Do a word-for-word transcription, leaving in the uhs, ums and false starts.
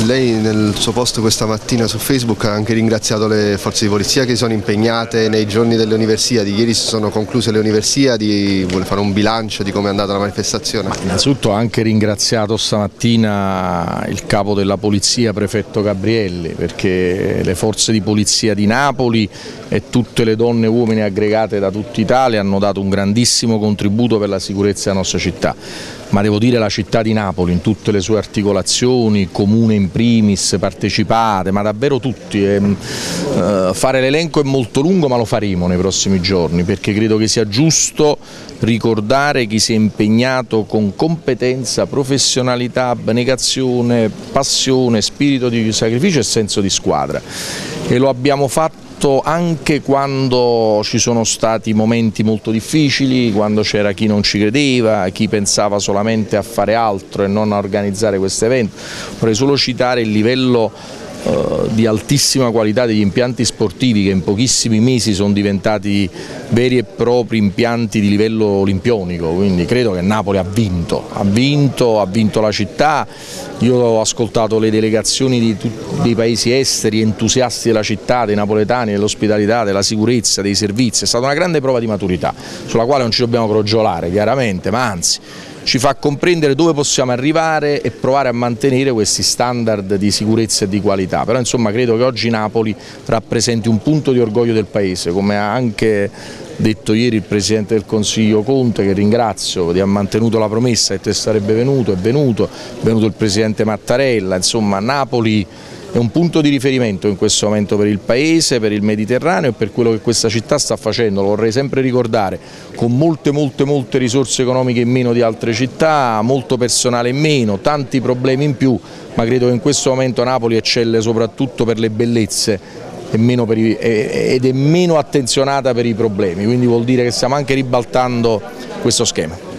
Lei nel suo post questa mattina su Facebook ha anche ringraziato le forze di polizia che sono impegnate nei giorni delle Universiadi. Ieri si sono concluse le Universiadi, vuole fare un bilancio di come è andata la manifestazione? Ma innanzitutto ho anche ringraziato stamattina il capo della polizia, prefetto Gabrielli, perché le forze di polizia di Napoli e tutte le donne e uomini aggregate da tutta Italia hanno dato un grandissimo contributo per la sicurezza della nostra città. Ma devo dire la città di Napoli in tutte le sue articolazioni, comune in primis, partecipate, ma davvero tutti. Eh, fare l'elenco è molto lungo, ma lo faremo nei prossimi giorni, perché credo che sia giusto ricordare chi si è impegnato con competenza, professionalità, abnegazione, passione, spirito di sacrificio e senso di squadra. E lo abbiamo fatto anche quando ci sono stati momenti molto difficili, quando c'era chi non ci credeva, chi pensava solamente a fare altro e non a organizzare questo evento. Vorrei solo citare il livello eh, di altissima qualità degli impianti sportivi che in pochissimi mesi sono diventati veri e propri impianti di livello olimpionico, quindi credo che Napoli ha vinto, ha vinto, ha vinto la città. Io ho ascoltato le delegazioni di tutti, dei paesi esteri, entusiasti della città, dei napoletani, dell'ospitalità, della sicurezza, dei servizi. È stata una grande prova di maturità, sulla quale non ci dobbiamo crogiolare chiaramente, ma anzi ci fa comprendere dove possiamo arrivare e provare a mantenere questi standard di sicurezza e di qualità. Però insomma credo che oggi Napoli rappresenti un punto di orgoglio del Paese, come ha anche detto ieri il Presidente del Consiglio Conte, che ringrazio, di ha mantenuto la promessa che sarebbe venuto, è venuto, è venuto il Presidente Mattarella. Insomma Napoli è un punto di riferimento in questo momento per il Paese, per il Mediterraneo e per quello che questa città sta facendo, lo vorrei sempre ricordare, con molte molte molte risorse economiche in meno di altre città, molto personale in meno, tanti problemi in più, ma credo che in questo momento Napoli eccelle soprattutto per le bellezze e meno per i, ed è meno attenzionata per i problemi, quindi vuol dire che stiamo anche ribaltando questo schema.